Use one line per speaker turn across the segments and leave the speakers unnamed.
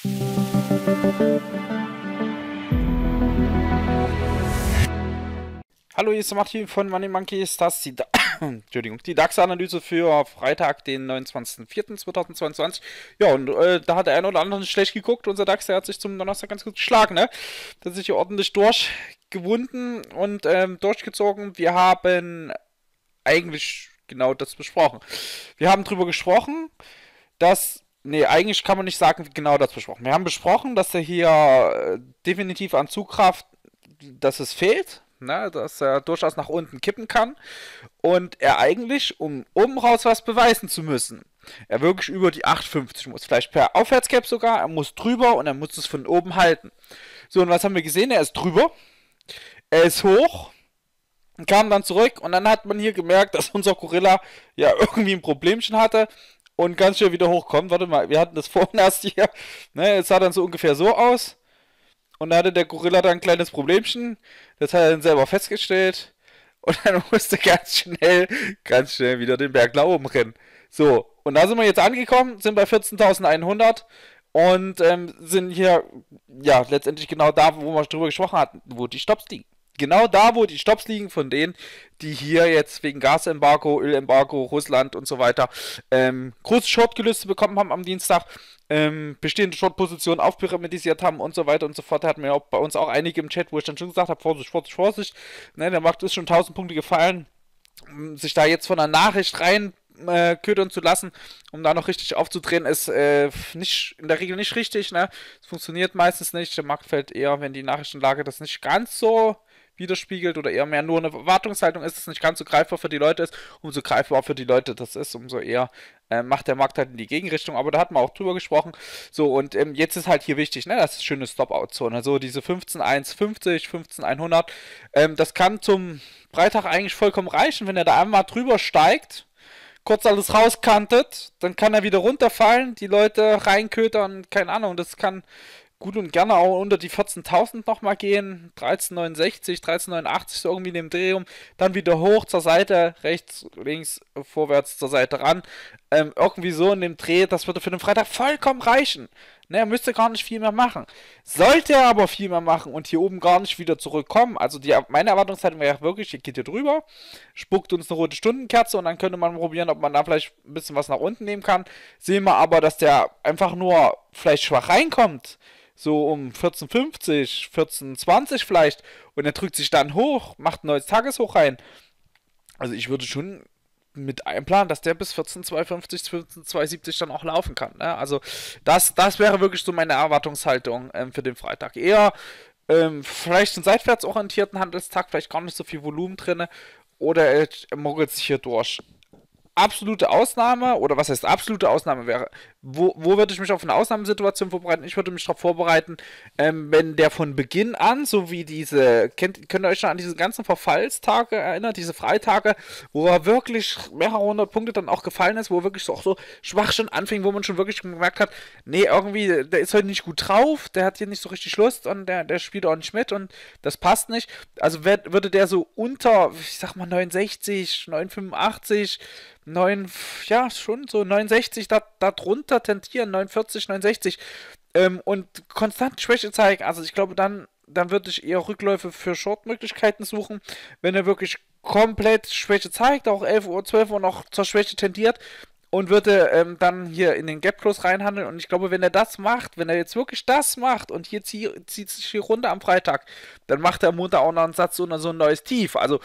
Hallo, hier ist der Martin von Money Monkeys. Das ist die, Entschuldigung, die DAX-Analyse für Freitag, den 29.04.2022. Ja, und da hat der eine oder andere nicht schlecht geguckt. Unser DAX, der hat sich zum Donnerstag ganz gut geschlagen, ne? Der hat sich hier ordentlich durchgewunden und durchgezogen. Wir haben eigentlich genau das besprochen. Wir haben drüber gesprochen, dass... Nee, eigentlich kann man nicht sagen, genau das besprochen. Wir haben besprochen, dass er hier definitiv an Zugkraft, dass es fehlt, ne, dass er durchaus nach unten kippen kann und er eigentlich, um oben raus was beweisen zu müssen, er wirklich über die 8,50 muss, vielleicht per Aufwärtscap sogar, er muss drüber und er muss es von oben halten. So, und was haben wir gesehen? Er ist drüber, er ist hoch, kam dann zurück und dann hat man hier gemerkt, dass unser Gorilla ja irgendwie ein Problemchen hatte und ganz schnell wieder hochkommt. Warte mal, wir hatten das vorhin erst hier, ne, es sah dann so ungefähr so aus. Und da hatte der Gorilla dann ein kleines Problemchen. Das hat er dann selber festgestellt. Und dann musste ganz schnell wieder den Berg nach oben rennen. So, und da sind wir jetzt angekommen, sind bei 14.100 und sind hier, ja, letztendlich genau da, wo wir drüber gesprochen hatten, wo die Stops liegen. Genau da, wo die Stops liegen von denen, die hier jetzt wegen Gasembargo, Ölembargo, Russland und so weiter große Shortgelüste bekommen haben am Dienstag, bestehende Short-Positionen aufpyramidisiert haben und so weiter und so fort. Da hatten wir auch bei uns auch einige im Chat, wo ich dann schon gesagt habe, Vorsicht, Vorsicht, Vorsicht. Ne, der Markt ist schon 1000 Punkte gefallen. Sich da jetzt von einer Nachricht rein ködern zu lassen, um da noch richtig aufzudrehen, ist nicht, in der Regel nicht richtig. Ne? Es funktioniert meistens nicht. Der Markt fällt eher, wenn die Nachrichtenlage das nicht ganz so widerspiegelt oder eher mehr nur eine Erwartungshaltung ist, es nicht ganz so greifbar für die Leute ist, umso greifbar für die Leute das ist, umso eher macht der Markt halt in die Gegenrichtung, aber da hatten wir auch drüber gesprochen. So, und jetzt ist halt hier wichtig, ne, das ist schöne Stop-Out-Zone, also diese 15.150, 15.100, das kann zum Freitag eigentlich vollkommen reichen, wenn er da einmal drüber steigt, kurz alles rauskantet, dann kann er wieder runterfallen, die Leute reinkötern, keine Ahnung, das kann gut und gerne auch unter die 14.000 nochmal gehen. 13,69, 13,89 so irgendwie in dem Dreh rum. Dann wieder hoch zur Seite, rechts, links, vorwärts zur Seite ran. Irgendwie so in dem Dreh, das würde für den Freitag vollkommen reichen. Ne, er müsste gar nicht viel mehr machen. Sollte er aber viel mehr machen und hier oben gar nicht wieder zurückkommen, also meine Erwartungshaltung wäre wirklich, hier geht hier drüber, spuckt uns eine rote Stundenkerze und dann könnte man probieren, ob man da vielleicht ein bisschen was nach unten nehmen kann. Sehen wir aber, dass der einfach nur vielleicht schwach reinkommt, so um 14,50, 14,20 vielleicht, und er drückt sich dann hoch, macht ein neues Tageshoch rein. Also ich würde schon mit einplanen, dass der bis 14,250, 14,270 dann auch laufen kann. Ne? Also das wäre wirklich so meine Erwartungshaltung für den Freitag. Eher vielleicht einen seitwärts orientierten Handelstag, vielleicht gar nicht so viel Volumen drin, oder er mogelt sich hier durch. Absolute Ausnahme, oder was heißt absolute Ausnahme wäre, wo würde ich mich auf eine Ausnahmesituation vorbereiten? Ich würde mich darauf vorbereiten, wenn der von Beginn an, so wie könnt ihr euch noch an diese ganzen Verfallstage erinnern, diese Freitage, wo er wirklich mehrere hundert Punkte dann auch gefallen ist, wo er wirklich auch so schwach schon anfing, wo man schon wirklich gemerkt hat, nee, irgendwie, der ist heute nicht gut drauf, der hat hier nicht so richtig Lust und der spielt auch nicht mit und das passt nicht. Also würde der so unter, ich sag mal 69, 985, ja, schon so 69 da drunter tentieren, 49, 69 und konstant Schwäche zeigen. Also ich glaube, dann würde ich eher Rückläufe für Short-Möglichkeiten suchen, wenn er wirklich komplett Schwäche zeigt, auch 11 Uhr, 12 Uhr noch zur Schwäche tendiert und würde dann hier in den Gap-Close reinhandeln und ich glaube, wenn er das macht, wenn er jetzt wirklich das macht und hier zieht sich hier runter am Freitag, dann macht er am Montag auch noch einen Satz oder so ein neues Tief. Also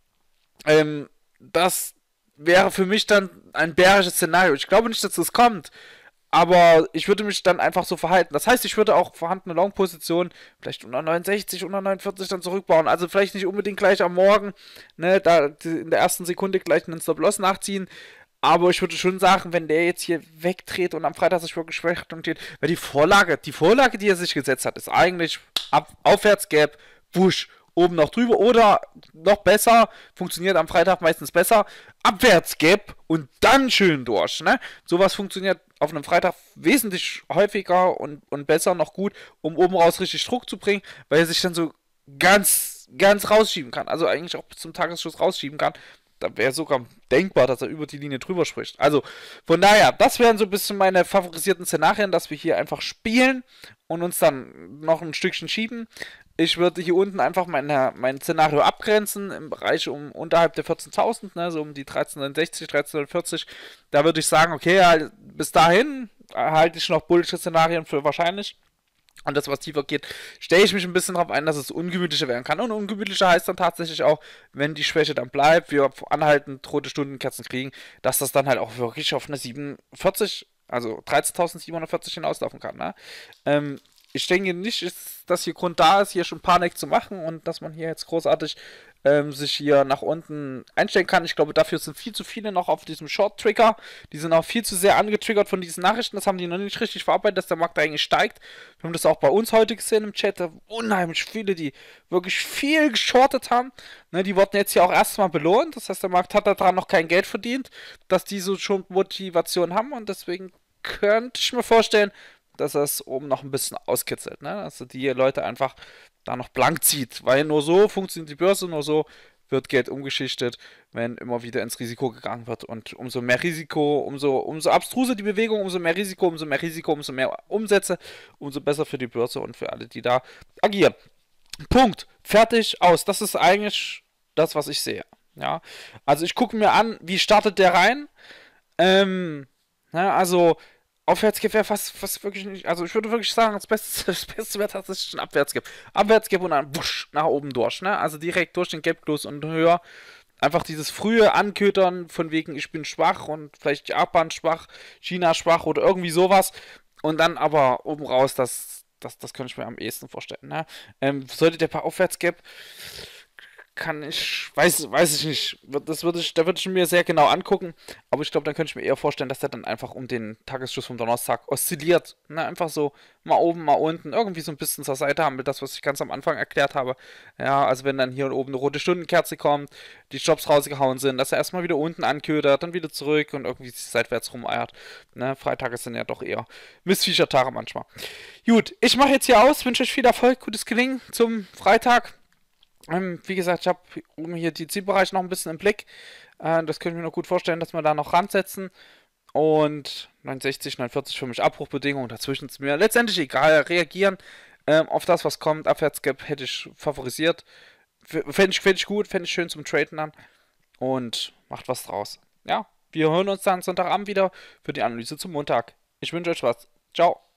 das wäre für mich dann ein bärisches Szenario. Ich glaube nicht, dass das kommt, aber ich würde mich dann einfach so verhalten. Das heißt, ich würde auch vorhandene Long-Positionen vielleicht unter 69, unter 49 dann zurückbauen. Also vielleicht nicht unbedingt gleich am Morgen, ne, da in der ersten Sekunde gleich einen Stop-Loss nachziehen. Aber ich würde schon sagen, wenn der jetzt hier wegdreht und am Freitag sich wirklich schwächt und geht, weil die Vorlage, die er sich gesetzt hat, ist eigentlich Aufwärtsgap, Wusch, oben noch drüber oder noch besser, funktioniert am Freitag meistens besser, Abwärtsgap und dann schön durch, ne? Sowas funktioniert auf einem Freitag wesentlich häufiger und besser noch gut, um oben raus richtig Druck zu bringen, weil er sich dann so ganz rausschieben kann, also eigentlich auch bis zum Tagesschluss rausschieben kann. da wäre sogar denkbar, dass er über die Linie drüber spricht. Also von daher, das wären so ein bisschen meine favorisierten Szenarien, dass wir hier einfach spielen und uns dann noch ein Stückchen schieben. Ich würde hier unten einfach mein Szenario abgrenzen im Bereich unterhalb der 14.000, ne, so um die 1369, 1340. Da würde ich sagen, okay, ja, bis dahin halte ich noch Bullshit-Szenarien für wahrscheinlich. Und das, was tiefer geht, stelle ich mich ein bisschen darauf ein, dass es ungemütlicher werden kann. Und ungemütlicher heißt dann tatsächlich auch, wenn die Schwäche dann bleibt, wir anhaltend rote Stundenkerzen kriegen, dass das dann halt auch wirklich auf eine 47, also 13.740 hinauslaufen kann. Ne? Ich denke nicht, dass hier Grund da ist, hier schon Panik zu machen und dass man hier jetzt großartig sich hier nach unten einstellen kann. Ich glaube, dafür sind viel zu viele noch auf diesem Short-Trigger. Die sind auch viel zu sehr angetriggert von diesen Nachrichten. Das haben die noch nicht richtig verarbeitet, dass der Markt eigentlich steigt. Wir haben das auch bei uns heute gesehen im Chat. Da unheimlich viele, die wirklich viel geschortet haben. Ne, die wurden jetzt ja auch erstmal belohnt. Das heißt, der Markt hat daran noch kein Geld verdient, dass die so schon Motivation haben. Und deswegen könnte ich mir vorstellen, dass er es oben noch ein bisschen auskitzelt, ne? Dass die Leute einfach da noch blank zieht, weil nur so funktioniert die Börse, nur so wird Geld umgeschichtet, wenn immer wieder ins Risiko gegangen wird und umso mehr Risiko, umso abstruser die Bewegung, umso mehr Risiko, umso mehr Risiko, umso mehr Umsätze, umso besser für die Börse und für alle, die da agieren. Punkt. Fertig, aus. Das ist eigentlich das, was ich sehe. Ja, also ich gucke mir an, wie startet der rein. Also Aufwärtsgap wäre fast wirklich nicht. Also ich würde wirklich sagen, das Beste wäre tatsächlich ein Abwärtsgap. Abwärtsgap und dann wusch nach oben durch, ne? Also direkt durch den Gap los und höher. Einfach dieses frühe Anködern von wegen, ich bin schwach und vielleicht Japan schwach, China schwach oder irgendwie sowas. Und dann aber oben raus, das könnte ich mir am ehesten vorstellen. Ne? Sollte der paar Aufwärtsgap weiß ich nicht. Da würde ich mir sehr genau angucken. Aber ich glaube, dann könnte ich mir eher vorstellen, dass der dann einfach um den Tagesschluss vom Donnerstag oszilliert. Ne? Einfach so mal oben, mal unten, irgendwie so ein bisschen zur Seite haben, mit das, was ich ganz am Anfang erklärt habe. Ja, also wenn dann hier oben eine rote Stundenkerze kommt, die Stops rausgehauen sind, dass er erstmal wieder unten anködert, dann wieder zurück und irgendwie seitwärts rumeiert. Ne? Freitage sind ja doch eher Missviecher-Tage manchmal. Gut, ich mache jetzt hier aus, wünsche euch viel Erfolg, gutes Gelingen zum Freitag. Wie gesagt, ich habe oben hier die Zielbereiche noch ein bisschen im Blick. Das könnte ich mir noch gut vorstellen, dass wir da noch ransetzen. Und 69, 49 für mich Abbruchbedingungen. Dazwischen ist mir letztendlich egal. Reagieren auf das, was kommt. Abwärtsgap hätte ich favorisiert. Fände ich gut, fände ich schön zum Traden an. Und macht was draus. Ja, wir hören uns dann Sonntagabend wieder für die Analyse zum Montag. Ich wünsche euch was. Ciao.